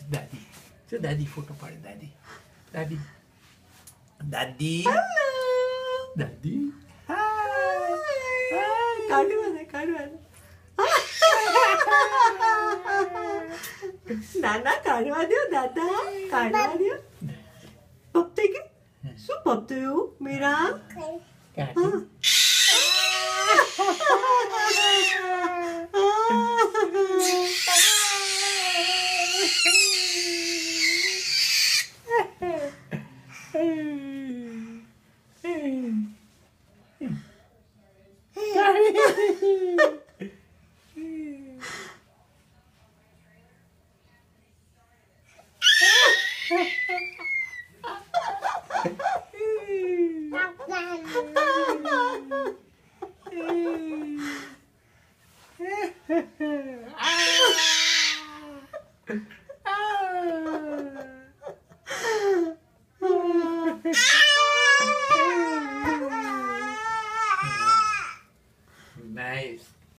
દાદી જો દાદી ફોટો પાડે દાદી દાદી દાદી દાદી કાઢવા નાના કાઢવા દો દાદા કાઢવા દો પપ્પે કે શું પપ્પયું મીરા કાઢી